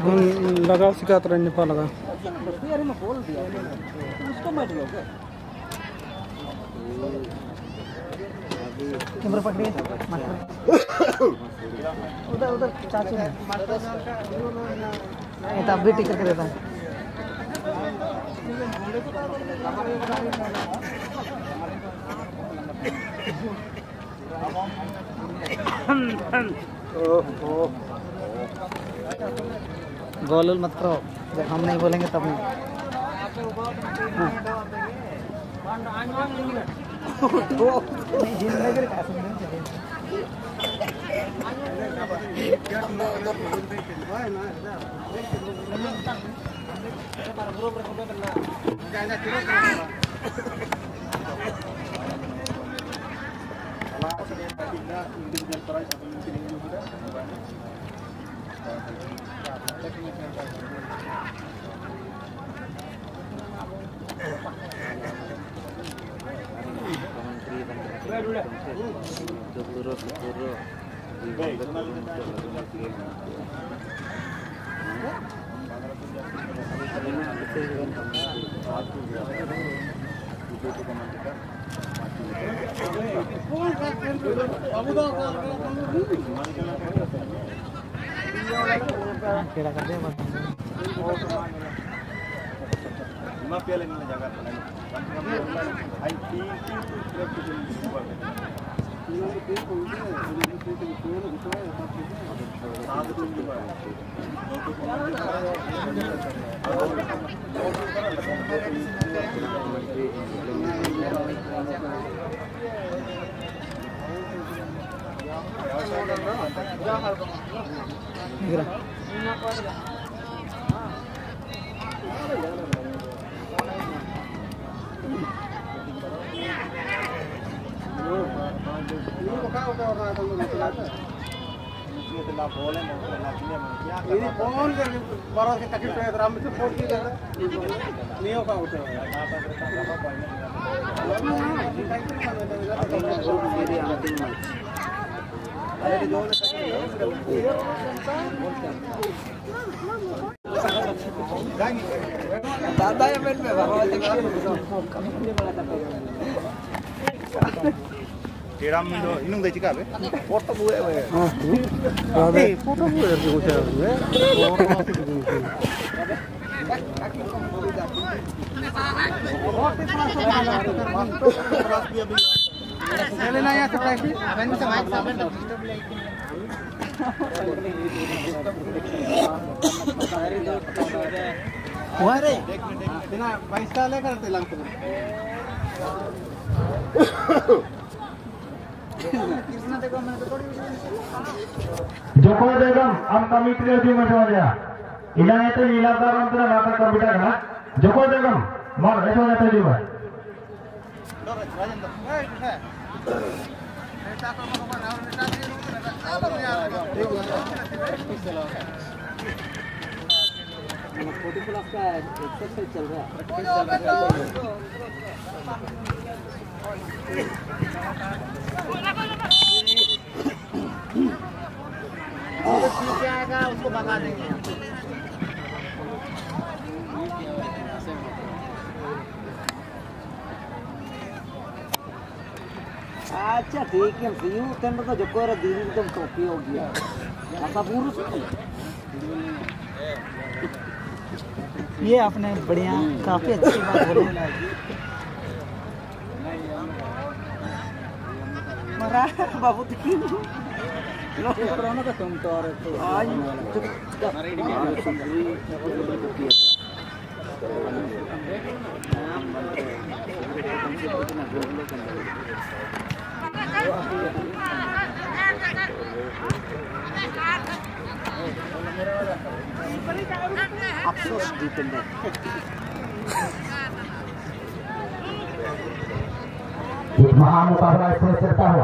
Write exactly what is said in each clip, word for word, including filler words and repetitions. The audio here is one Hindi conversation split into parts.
अब लगाओ शिकायत रहने पा लगा यार मैं बोल दिया उसको मत लोगे कैमरा पकड़िए उधर उधर चाचू ये तब भी टिक करके देता है गोलुल मत करो जब हम नहीं बोलेंगे तब नहीं केड़ा कर दे बस माफिया लेने जगह आई टी ini pohon kan baru kita kita ram itu pohon kita ini apa udah दादा ya men में बाबा Tiram Indo inung deh cika be. Foto gue be. Ah, ada. Foto gue dari gue cakap gue. Jalan aja sebelah sini. Abang bisa main sampai dong. Wah deh. Tina baisa lekan tilang tu. Jokowi Begum, am committee review में समझ गया। इलाके तो इलाका मंत्री नाटक कंप्यूटर का Jokowi Begum, मार ऐसा नहीं तो जीवा। फोर्टी प्लस का एक्सरसाइज चल रहा है क्या आएगा उसको बता देंगे अच्छा ठीक है व्यू टेन तो जो कोई दिन एकदम टॉपी हो गया ऐसा पुरुष ये आपने बढ़िया काफी अच्छी बात बोली मरा बाबू लो कोरोना का तुम तो और तो आज अफसोस जीतेंगे महामुकाबला इसमें चलता हुआ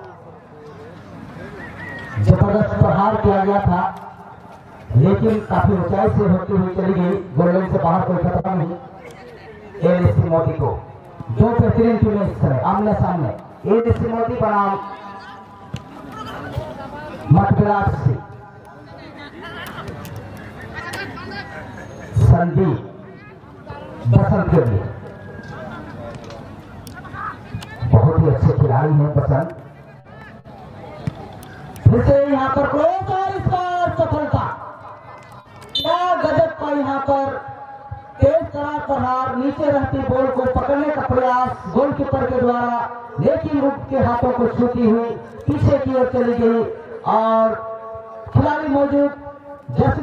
जबरदस्त प्रहार किया गया था लेकिन काफी ऊंचाई से होती हुई चली गई गोल्डन से बाहर कोई खतरा नहीं एलएससी मोदी को दो बेहतरीन टीमें इस समय आमने सामने एलएससी मोदी बनाम मठविलास से संदीप बसंत के लिए। बहुत ही अच्छे खिलाड़ी हैं बसंत। फिर से यहाँ पर क्लोज और इस बार सफलता। क्या गजब का यहाँ पर तेज करार प्रहार, नीचे रहती बॉल को पकड़ने का प्रयास गोलकीपर के द्वारा, लेकिन उनके हाथों को छूती हुई पीछे की ओर चली गई और खिलाड़ी मौजूद जैसे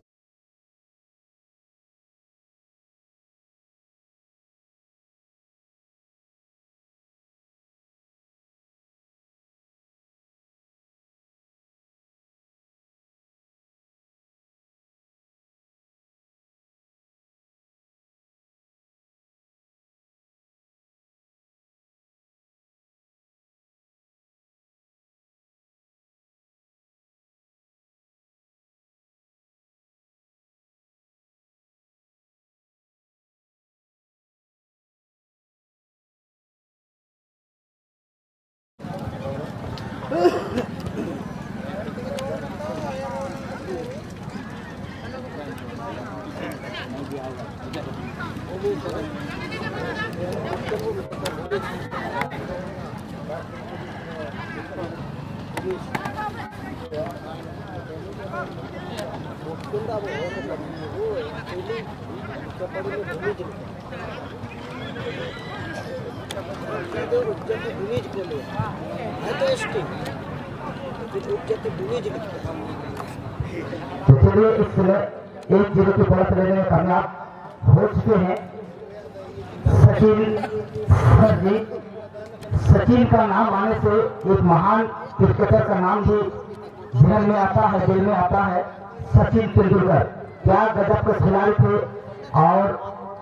तो चलिए इस समय एक जीरो की बढ़त लेने में कामयाब हो चुके हैं सचिन सरजीत। सचिन का नाम आने से एक महान क्रिकेटर का नाम भी ध्यान में आता है, दिल में आता है, सचिन तेंदुलकर। क्या गजब के खिलाड़ी थे और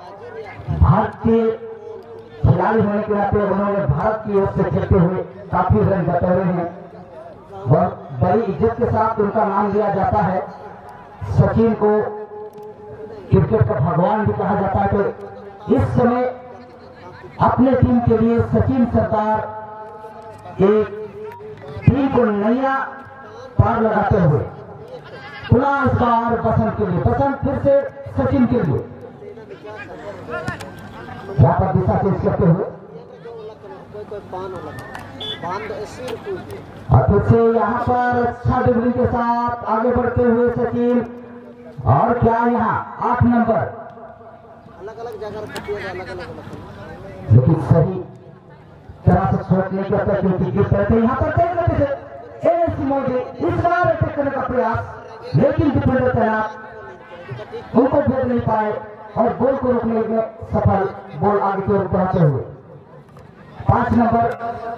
भारतीय खिलाड़ी होने के नाते उन्होंने भारत की ओर से खेलते हुए काफी रन बटोरे हैं। बहुत बड़ी इज्जत के साथ उनका नाम लिया जाता है। सचिन को क्रिकेट का भगवान भी कहा जाता है। तो इस समय अपने टीम के लिए सचिन सरदार एक टीम को नया पार लगाते हुए पुनः इस बार बसंत के लिए, बसंत फिर से सचिन के लिए यहाँ पर दिशा चेंज करते हुए और फिर से यहाँ पर अच्छा ड्रिबलिंग के साथ आगे बढ़ते हुए सचिन। और क्या यहाँ आठ नंबर अलग अलग जगह, लेकिन सही तरह से शॉट नहीं करता क्योंकि गिर रहे थे। यहाँ पर तेज गति से एएससी मोदी इस बार अटैक करने का प्रयास, लेकिन डिफेंडर तैनात उनको भेज नहीं पाए और बॉल को रोकने में सफल, बॉल आगे की ओर बढ़ाते हुए पांच नंबर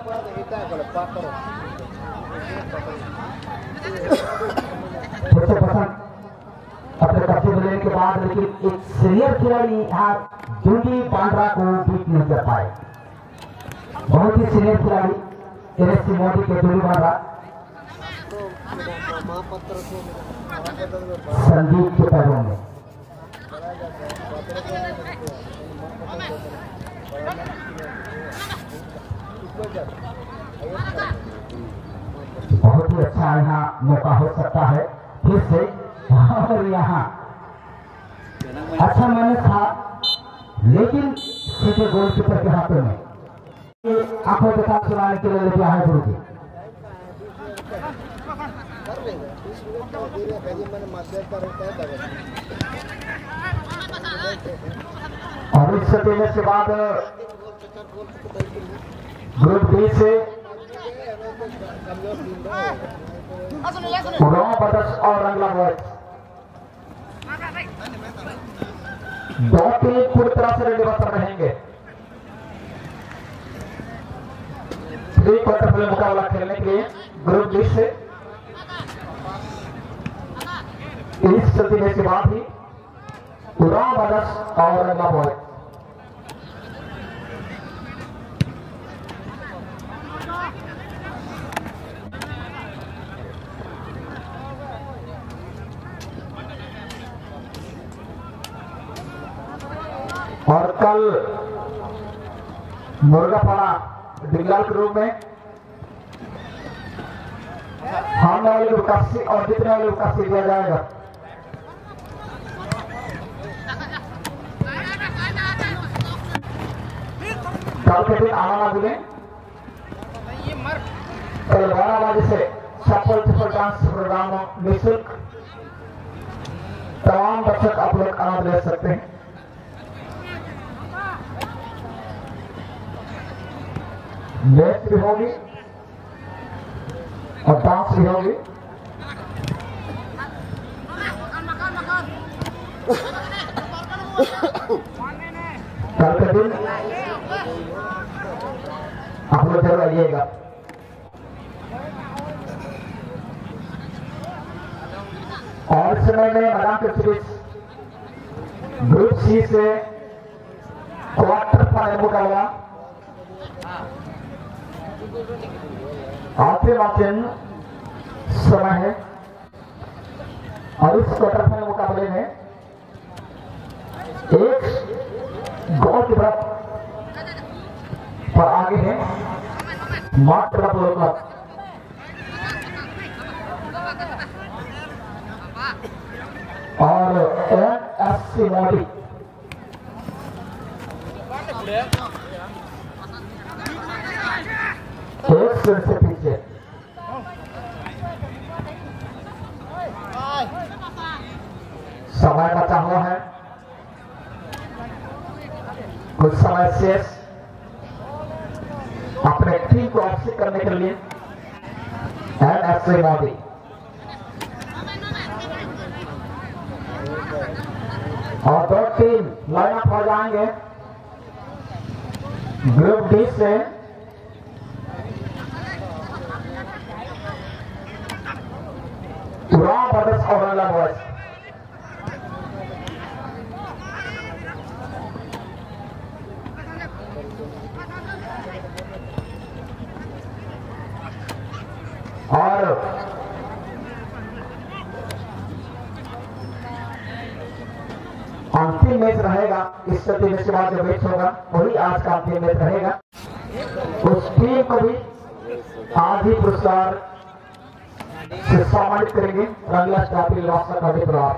पसंद अपने कब्जे में लेने के बाद, लेकिन एक सीनियर खिलाड़ी यहाँ दूंगी बांद्रा को बीट नहीं कर पाए। बहुत ही सीनियर खिलाड़ी एएससी मोदी के दूंगी बांद्रा संदीप के पैरों में। बहुत ही अच्छा यहाँ मौका हो सकता है फिर से। और यहाँ अच्छा मैंने था, लेकिन सीधे गोलकीपर के हाथों में आंखों के साथ सुनाने के लिए लिया है गुरु जी। और इस देने के बाद ग्रुप बी से उड़ाव बदस और रंगला बॉयज दो टीम पूरी तरह से रेडी बस रहेंगे। थ्री क्वार्टर फाइनल मुकाबला खेलने के लिए ग्रुप बी से इस सतीने के बाद ही उड़ाव बदस और रंगला बॉयज। और कल मुर्गापाड़ा डिंगलाल के रूप में हारने वाले को काफी और जीतने वाले को काफी दिया जाएगा। कल के दिन आना ना भूलें। कल बारह बजे से सफल सफल डांस प्रोग्राम निःशुल्क तमाम दर्शक आप लोग आनंद ले सकते हैं। मैच भी होगी और डांस भी होगी। कल के दिन आप लोग जरूर आइएगा। और इस समय में मैदान के सीरीज ग्रुप सी से क्वार्टर फाइनल मुकाबला आखिरी मार्जिन समय है और इस क्वार्टर फाइनल मुकाबले में एक गोल की तरफ पर आगे है मात्र क्लब और एन एस सी मोदी एक सिर से पीछे। समय बचा हुआ है, कुछ समय शेष अपने टीम को वापसी करने के लिए एन एस सी मोदी और दो टीम लाइनअप हो जाएंगे ग्रुप डी से। राम ब्रदर्स और रंगला बॉयज। और अंतिम मैच रहेगा इस सत्र के बाद जो मैच होगा वही आज का अंतिम मैच रहेगा। उस टीम को भी आज ही पुरस्कार से सम्मानित करेंगे रंगला ट्रॉफी लॉस कबड्डी परिवार।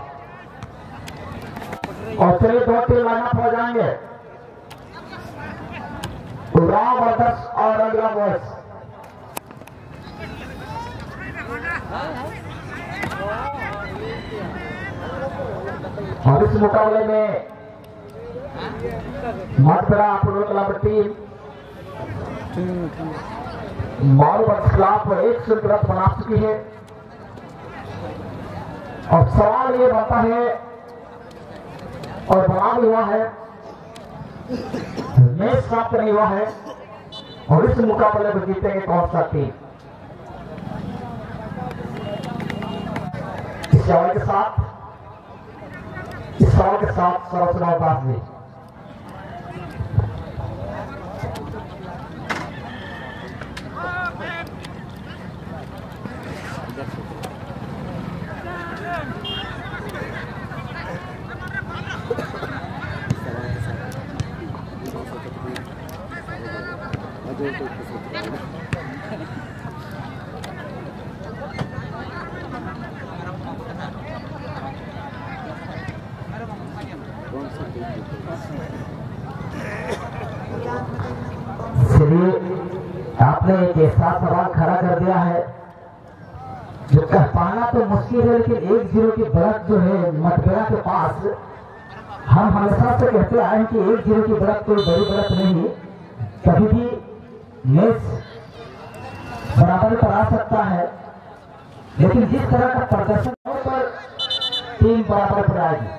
और चलिए दो टीम लाइनअप हो जाएंगे राम ब्रदर्स और रंगला बॉयज। और इस मुकाबले में मधुरा फुटबॉल क्लब टीम मालूम के खिलाफ एक शून्य बना चुकी है। और सवाल ये बनता है और बना भी हुआ है, मैच समाप्त नहीं हुआ है और इस मुकाबले को जीतेंगे कौन सा टीम। इस सवाल के साथ इस सवाल के साथ सरस्वती दास जी। आपने एक ऐसा सवाल खड़ा कर दिया है जो कह पाना तो मुश्किल है, लेकिन एक जीरो की बढ़त जो है मतबेड़ा के पास, हम हमेशा से कहते आए हैं कि एक जीरो की बढ़त कोई बड़ी बढ़त नहीं है, कभी भी मैच बराबर पर आ सकता है, लेकिन जिस तरह का प्रदर्शन हो पर टीम बराबर पर आएगी।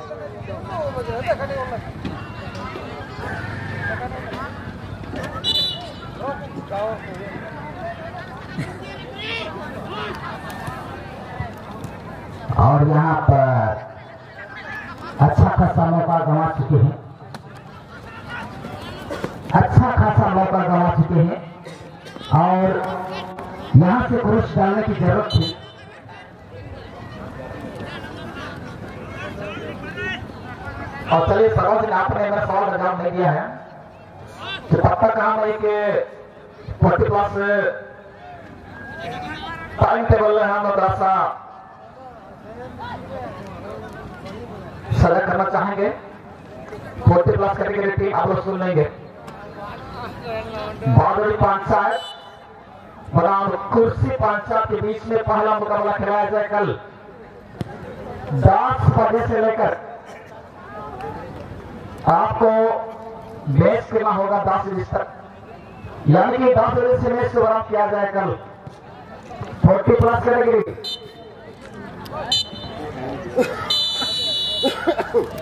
और यहाँ पर अच्छा खासा मौका गंवा चुके हैं, अच्छा खासा मौका गंवा चुके हैं और यहाँ से क्रोश डालने की जरूरत थी। और चलिए सरोज ने आपने मेरा सवाल का जवाब नहीं दिया है कि तब तक हम एक पर्टिकुलर टाइम टेबल हम मदरसा सेलेक्ट करना चाहेंगे। फोर्टी प्लस कैटेगरी टीम आप लोग सुन लेंगे। बादल पंचायत बनाम कुर्सी पंचायत के बीच में पहला मुकाबला खिलाया जाए कल दस बजे से लेकर आपको मैच खेलना होगा दस बजे तक, यानी कि दस बजे से मैच शुरुआत किया जाए कल फोर्टी प्लस कैटेगरी।